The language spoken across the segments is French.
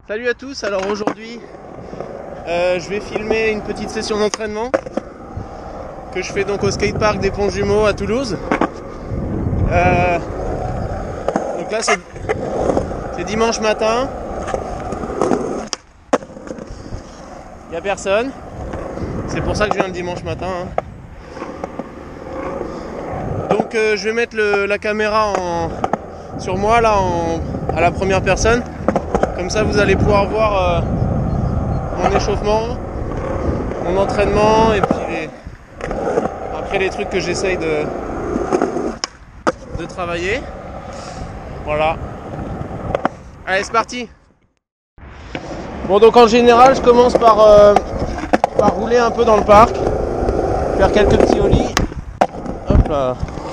Salut à tous, alors aujourd'hui je vais filmer une petite session d'entraînement que je fais donc au skatepark des Ponts Jumeaux à Toulouse. Donc là c'est dimanche matin, il n'y a personne, c'est pour ça que je viens le dimanche matin hein. Donc je vais mettre la caméra sur moi là à la première personne. Comme ça vous allez pouvoir voir mon échauffement, mon entraînement et puis après les trucs que j'essaye de travailler. Voilà. Allez, c'est parti. Bon, donc en général je commence par rouler un peu dans le parc, faire quelques petits ollies. Hop là.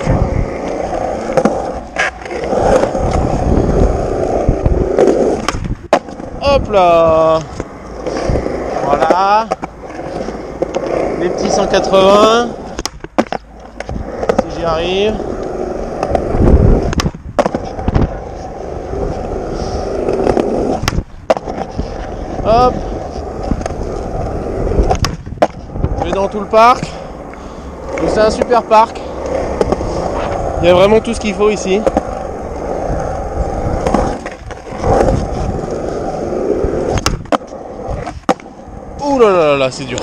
Hop là. Voilà. Les petits 180. Si j'y arrive. Hop. Je vais dans tout le parc. C'est un super parc. Il y a vraiment tout ce qu'il faut ici. Ouh là là là, c'est dur.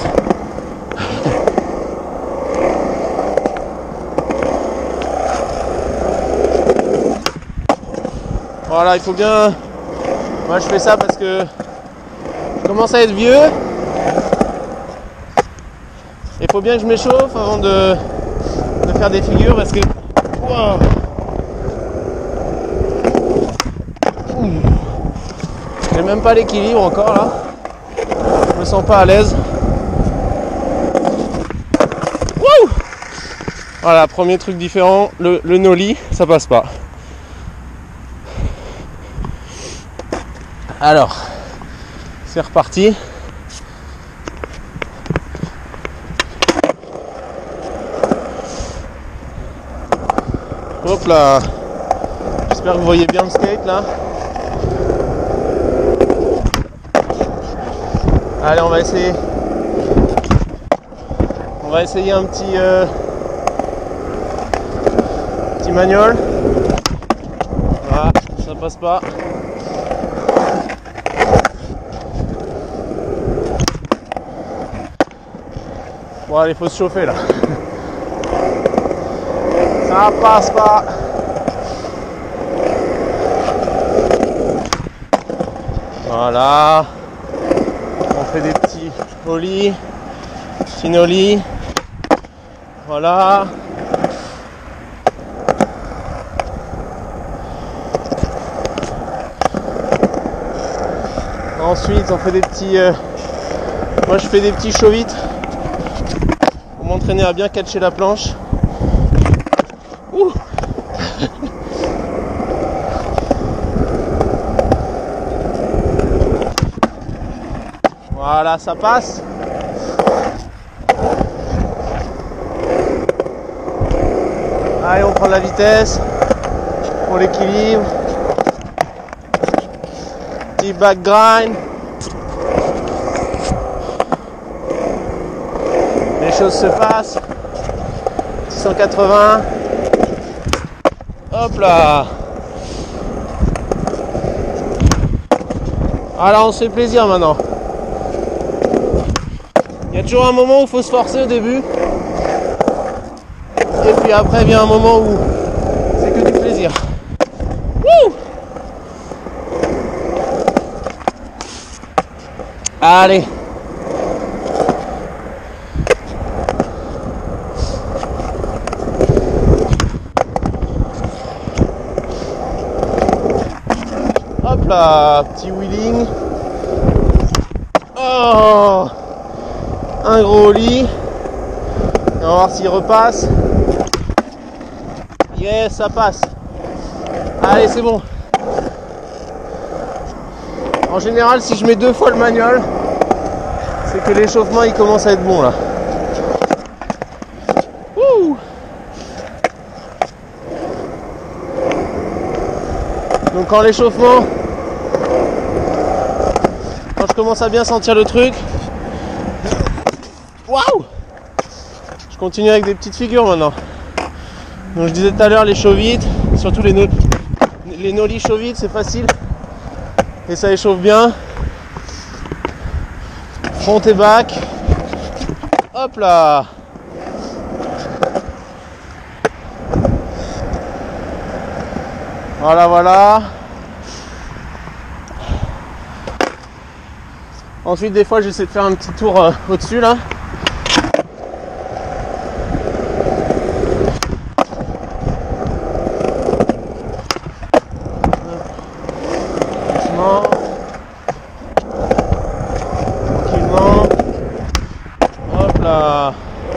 Voilà, il faut bien... Moi je fais ça parce que je commence à être vieux. Il faut bien que je m'échauffe avant de faire des figures parce que... Wow. J'ai même pas l'équilibre encore là. Je me sens pas à l'aise. Wouh! Voilà, premier truc différent, le nollie, ça passe pas. Alors, c'est reparti. Hop là. J'espère que vous voyez bien le skate là. Allez, on va essayer. On va essayer un petit manual. Voilà, ça passe pas. Bon, allez, faut se chauffer là. Ça passe pas. Voilà. On fait des petits ollies, petits nollies. Voilà. Ensuite, on fait des petits... Moi, je fais des petits show it pour m'entraîner à bien catcher la planche. Ouh. Voilà, ça passe. Allez, on prend la vitesse pour l'équilibre. Petit back grind. Les choses se passent. 680. Hop là. Alors on se fait plaisir maintenant. Il y a toujours un moment où il faut se forcer au début. Et puis après vient un moment où c'est que du plaisir. Wouh! Allez. Hop là, petit wheeling. Oh! Un gros ollie. On va voir s'il repasse. Yes, ça passe. Allez, c'est bon. En général, si je mets 2 fois le manual, c'est que l'échauffement il commence à être bon là. Wouh! Donc quand l'échauffement Quand je commence à bien sentir le truc, waouh, je continue avec des petites figures maintenant. Donc je disais tout à l'heure, les chauds vides, surtout les nollis chauds vides, c'est facile et ça échauffe bien. Front et back. Hop là. Voilà, voilà. Ensuite, des fois, j'essaie de faire un petit tour au-dessus là. Doucement. Tranquillement. Hop là.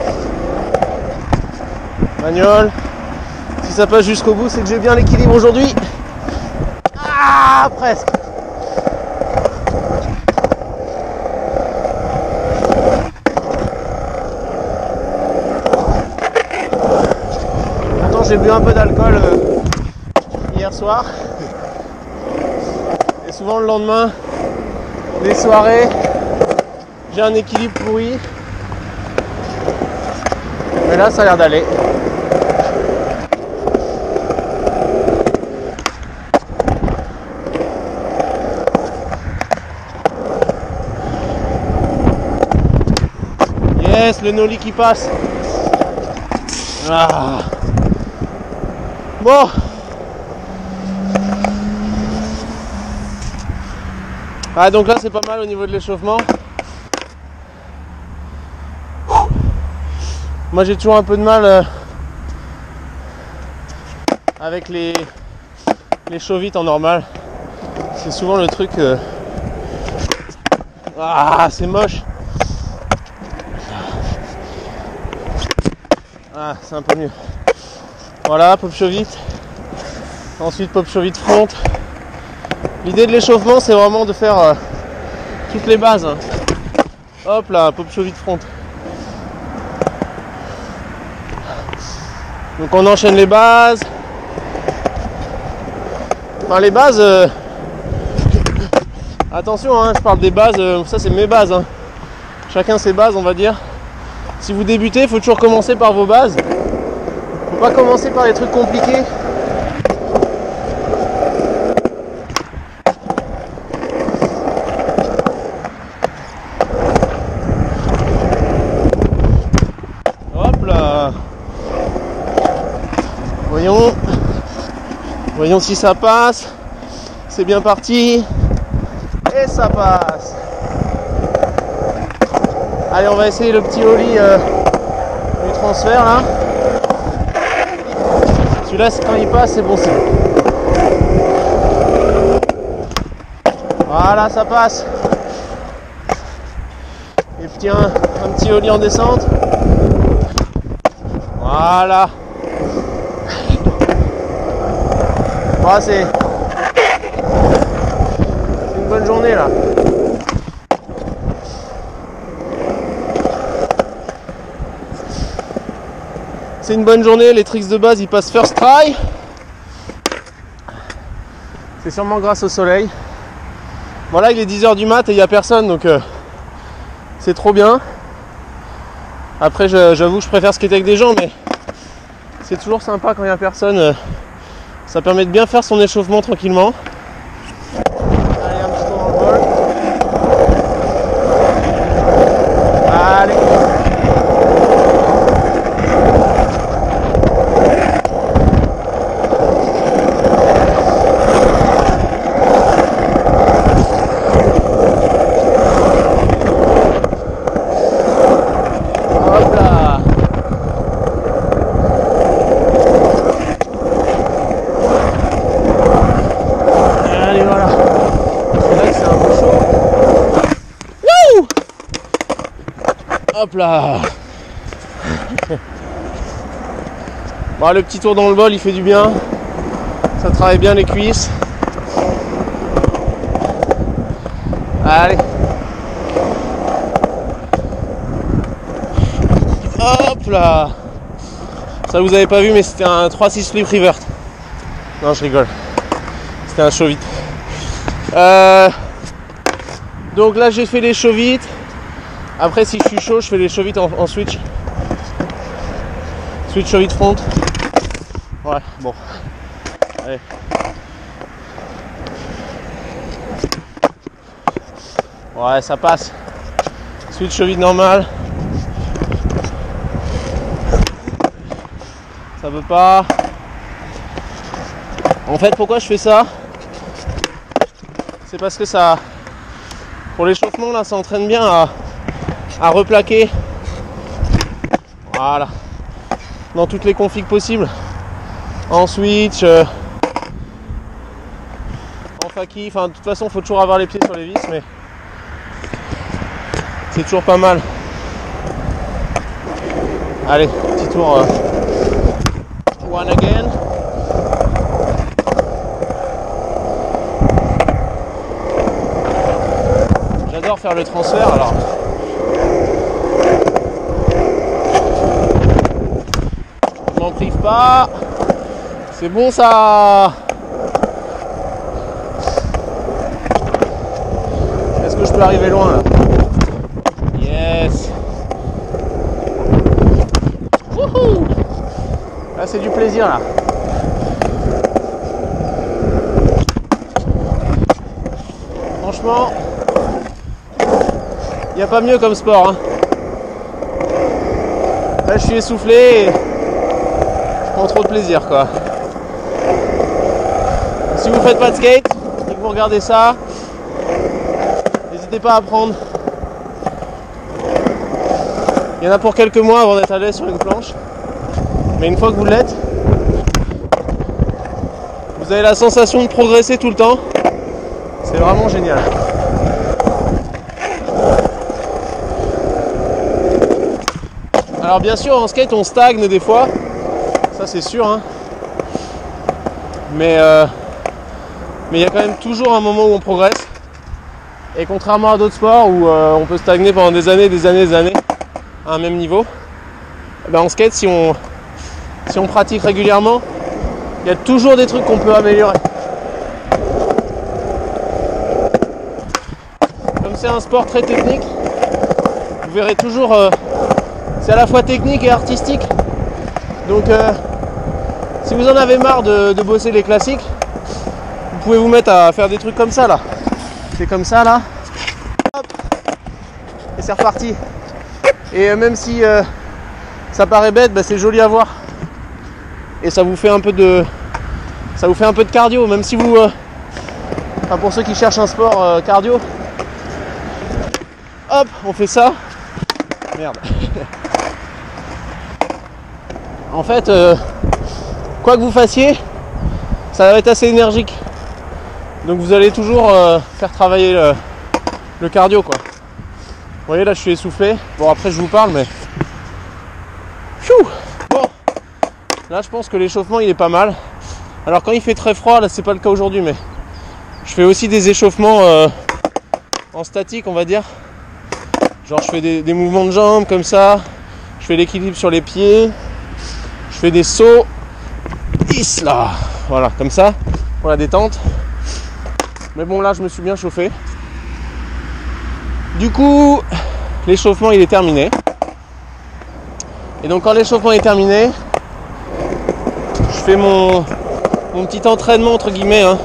Manuel. Si ça passe jusqu'au bout, c'est que j'ai bien l'équilibre aujourd'hui. Ah, presque. Pourtant, j'ai bu un peu d'alcool hier soir. Et souvent le lendemain, les soirées, j'ai un équilibre pourri. Mais là, ça a l'air d'aller. Yes, le nollie qui passe. Ah. Bon. Ah, donc là c'est pas mal au niveau de l'échauffement. Moi j'ai toujours un peu de mal avec les chauds vite en normal. C'est souvent le truc. Ah, c'est moche. Ah, c'est un peu mieux. Voilà, pop chaud vite. Ensuite pop chaud vite front. L'idée de l'échauffement c'est vraiment de faire toutes les bases. Hop là, pop chaud vite front. Donc on enchaîne les bases. Enfin les bases. Attention, hein, je parle des bases. Ça c'est mes bases. Hein. Chacun ses bases, on va dire. Si vous débutez, il faut toujours commencer par vos bases. Faut pas commencer par les trucs compliqués. Hop là. Voyons si ça passe. C'est bien parti. Et ça passe. Allez, on va essayer le petit ollie du transfert là. Celui-là, quand il passe, c'est bon signe. Voilà, ça passe. Et puis un petit ollie en descente. Voilà. Ah, c'est une bonne journée là. C'est une bonne journée, les tricks de base ils passent first try. C'est sûrement grâce au soleil. Voilà, il est 10h du mat et il n'y a personne donc c'est trop bien. Après j'avoue que je préfère skater avec des gens mais c'est toujours sympa quand il n'y a personne. Ça permet de bien faire son échauffement tranquillement. Allez, un petit tour dans le bol. Allez. Hop là. Allez, voilà. C'est vrai que c'est un peu chaud. Wouh! Hop là. Bon, le petit tour dans le bol, il fait du bien. Ça travaille bien les cuisses. Allez. Hop là. Ça vous avez pas vu mais c'était un 3-6 flip revert. Non, je rigole. C'était un show vite. Donc là j'ai fait les chauds vite. Après si je suis chaud, je fais les chauds vite en switch. Switch chaud vite front. Ouais, bon. Allez. Ouais, ça passe. Switch chaud vite normal. Ça veut pas. En fait, pourquoi je fais ça? C'est parce que ça, pour l'échauffement là, ça entraîne bien à replaquer. Voilà. Dans toutes les configs possibles. En switch, en faki. Enfin, de toute façon, il faut toujours avoir les pieds sur les vis, mais c'est toujours pas mal. Allez, petit tour. One again. J'adore faire le transfert alors. Je m'en prive pas. C'est bon ça. Est-ce que je peux arriver loin là? Yes. Wouhou. Là c'est du plaisir là. Franchement, il n'y a pas mieux comme sport. Hein. Là je suis essoufflé et je prends trop de plaisir quoi. Si vous faites pas de skate et que vous regardez ça, n'hésitez pas à apprendre. Il y en a pour quelques mois avant d'être à l'aise sur une planche. Mais une fois que vous l'êtes, vous avez la sensation de progresser tout le temps. C'est vraiment génial. Alors bien sûr en skate on stagne des fois, ça c'est sûr. Hein. Mais il y a quand même toujours un moment où on progresse. Et contrairement à d'autres sports où on peut stagner pendant des années à un même niveau, ben en skate si on pratique régulièrement, il y a toujours des trucs qu'on peut améliorer. Comme c'est un sport très technique, vous verrez toujours, c'est à la fois technique et artistique. Donc si vous en avez marre de bosser les classiques, vous pouvez vous mettre à faire des trucs comme ça là. C'est comme ça là. Hop. Et c'est reparti. Et même si ça paraît bête, bah, c'est joli à voir. Et ça vous fait un peu de cardio, même si vous enfin, pour ceux qui cherchent un sport cardio. Hop, on fait ça. Merde. En fait, quoi que vous fassiez, ça va être assez énergique. Donc vous allez toujours faire travailler le cardio quoi. Vous voyez là je suis essoufflé. Bon après je vous parle mais. Pfiou. Bon. Là je pense que l'échauffement il est pas mal. Alors quand il fait très froid, là c'est pas le cas aujourd'hui, mais je fais aussi des échauffements en statique on va dire. Genre je fais des mouvements de jambes comme ça. Je fais l'équilibre sur les pieds. Je fais des sauts. Là. Voilà, comme ça, pour la détente. Mais bon là je me suis bien chauffé. Du coup l'échauffement il est terminé. Et donc quand l'échauffement est terminé, je fais mon petit entraînement entre guillemets hein,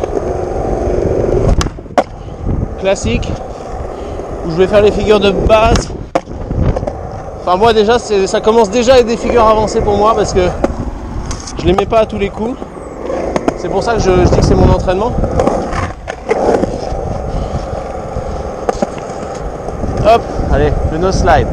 classique, où je vais faire les figures de base. Enfin moi déjà ça commence déjà avec des figures avancées pour moi parce que je les mets pas à tous les coups. C'est pour ça que je dis que c'est mon entraînement. Hop, allez, le no slide.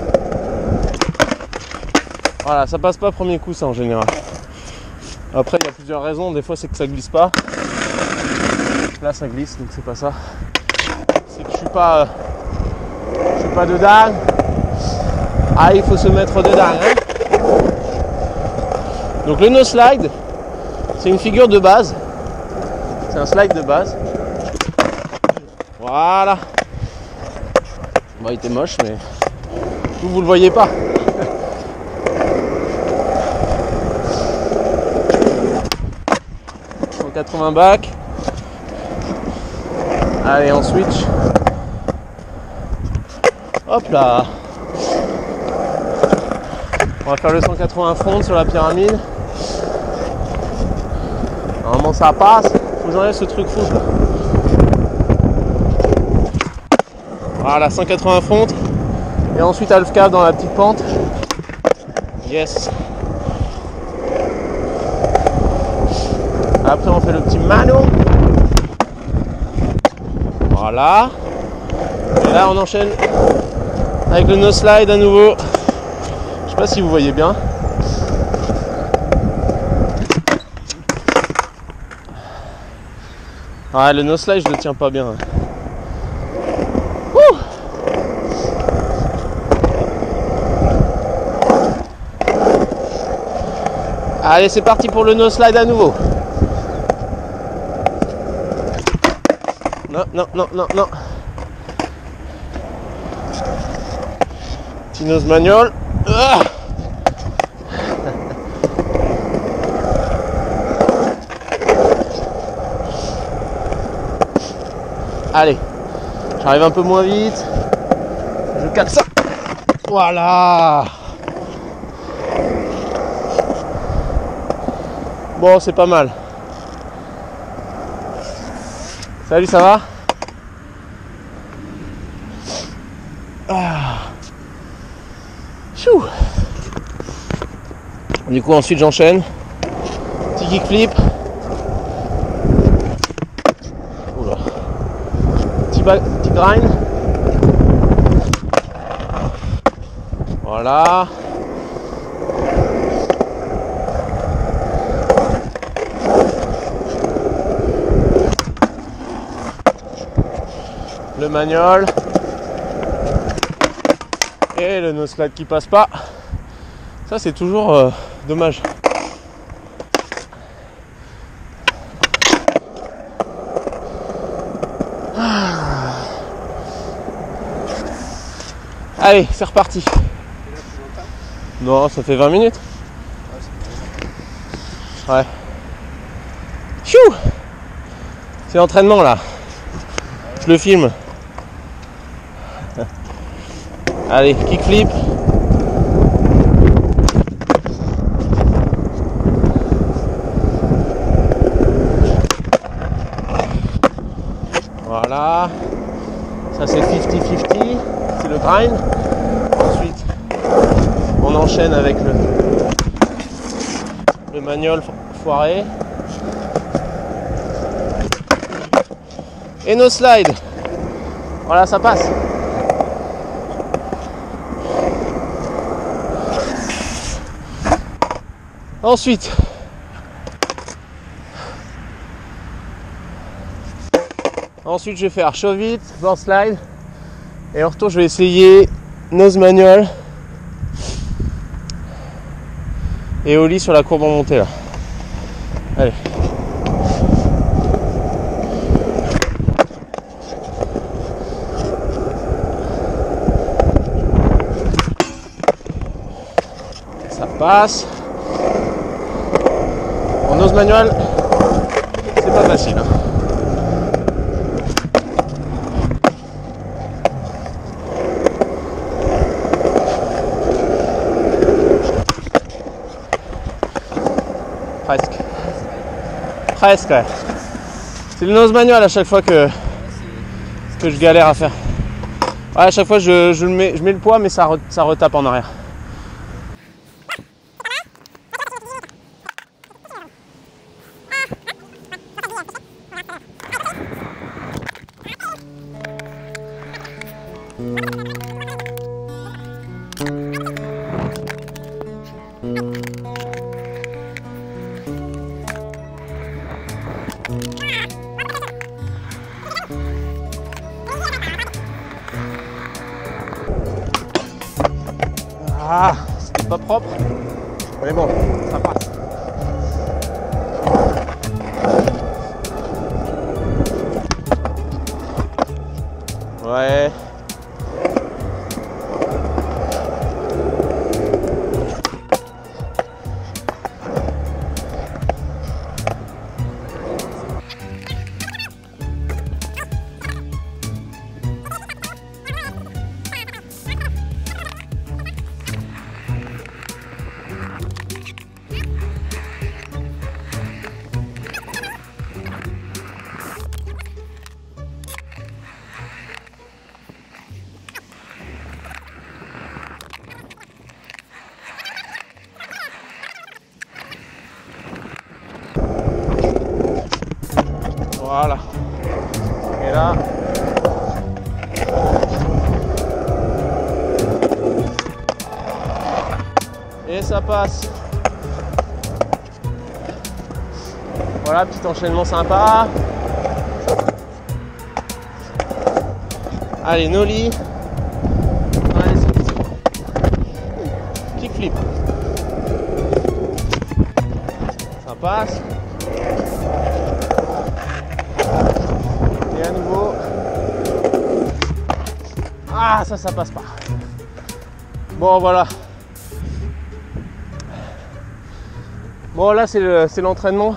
Voilà, ça passe pas premier coup ça en général. Après il y a plusieurs raisons, des fois c'est que ça glisse pas. Là ça glisse donc c'est pas ça. C'est que je suis pas dedans. Ah il faut se mettre dedans hein. Donc le no slide, c'est une figure de base. C'est un slide de base. Voilà. Bon, il était moche, mais vous le voyez pas. 180 back. Allez, en switch. Hop là. On va faire le 180 front sur la pyramide. Normalement ça passe. Faut que j'enlève ce truc rouge là. Voilà, 180 front. Et ensuite half cab dans la petite pente. Yes. Après on fait le petit mano. Voilà. Et là on enchaîne avec le nose slide à nouveau. Je sais pas si vous voyez bien. Ouais, le nose slide je le tiens pas bien. Ouh. Allez, c'est parti pour le nose slide à nouveau. Non, non, non, non, non. Petit nose manual. Ah. Allez, j'arrive un peu moins vite. Je cale ça. Voilà. Bon, c'est pas mal. Salut, ça va? Ah. Chou. Du coup, ensuite, j'enchaîne. Petit kickflip. Oula. Petit grind. Voilà. Le manual et le nose slide qui passe pas, ça c'est toujours dommage. Allez, c'est reparti. Non, ça fait 20 minutes. Ouais. Chou. C'est l'entraînement là. Je le filme. Allez, kickflip. Voilà. Ça c'est 50-50. C'est le grind. Ensuite, on enchaîne avec le manual foiré. Et nos slides. Voilà, ça passe. Ensuite, je vais faire shove it, board slide. Et en retour, je vais essayer nose manual et ollie sur la courbe en montée là. Allez. Ça passe. En nose manual, c'est pas facile. Hein. Presque. Presque, ouais. C'est le nose manual à chaque fois que je galère à faire. Ouais, à chaque fois je mets le poids mais ça retape en arrière. Ah, c'était pas propre, mais bon, ça passe. Ouais. Voilà. Et là. Et ça passe. Voilà, petit enchaînement sympa. Allez, nollie. Allez, c'est parti. Kickflip. Ça passe. Et à nouveau. Ah, ça passe pas. Bon, voilà. Bon, là, c'est l'entraînement.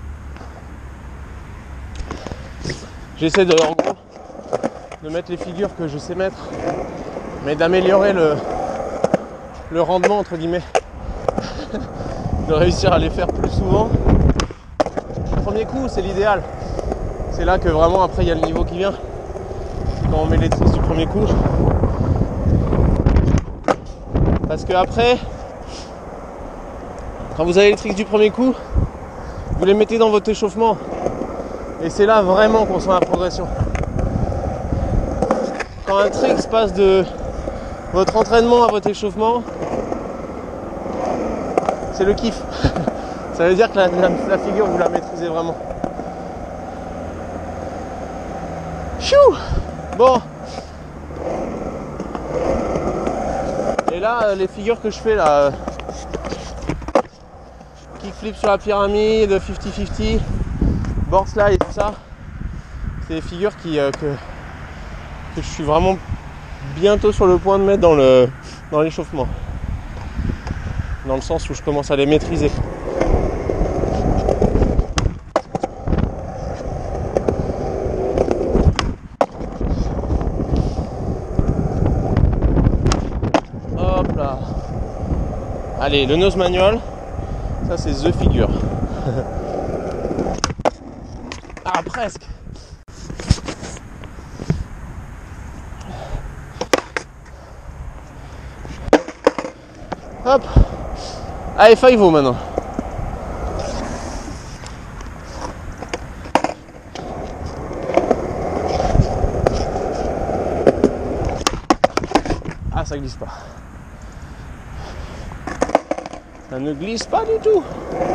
J'essaie de, en gros, de mettre les figures que je sais mettre, mais d'améliorer le rendement, entre guillemets. De réussir à les faire plus souvent. Le premier coup, c'est l'idéal. C'est là que vraiment, après, il y a le niveau qui vient. C'est quand on met les tricks du premier coup. Parce que après, quand vous avez les tricks du premier coup, vous les mettez dans votre échauffement. Et c'est là vraiment qu'on sent la progression. Quand un trick passe de votre entraînement à votre échauffement, c'est le kiff. Ça veut dire que la figure, vous la maîtrisez vraiment. Chou! Bon. Et là, les figures que je fais là, kickflip sur la pyramide, 50-50, board slide et tout ça, c'est des figures que je suis vraiment bientôt sur le point de mettre dans l'échauffement. Dans le sens où je commence à les maîtriser. Hop là. Allez, le nose manual, ça c'est the figure. Ah, presque. Hop. Allez, 5-0 maintenant. Ah, ça glisse pas. Ça ne glisse pas du tout.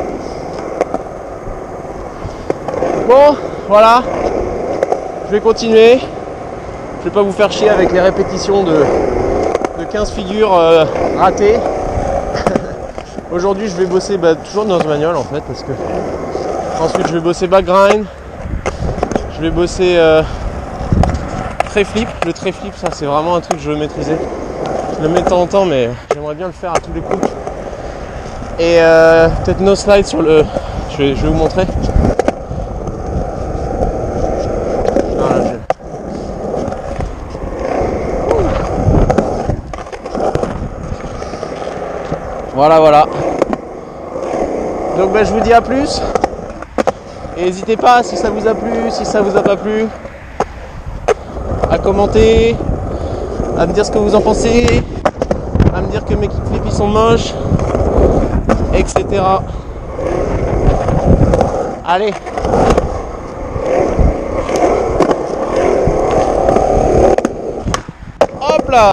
Bon, voilà. Je vais continuer. Je vais pas vous faire chier avec les répétitions de 15 figures ratées. Aujourd'hui, je vais bosser toujours nose manual en fait, parce que ensuite je vais bosser back grind. Je vais bosser tray flip. Le tray flip, ça c'est vraiment un truc que je veux maîtriser. Je le mets de temps en temps, mais j'aimerais bien le faire à tous les coups. Et peut-être no slide sur le. Je vais vous montrer. Voilà. Donc je vous dis à plus. Et n'hésitez pas, si ça vous a plu, si ça vous a pas plu, à commenter, à me dire ce que vous en pensez, à me dire que mes kickflips ils sont moches, etc. Allez.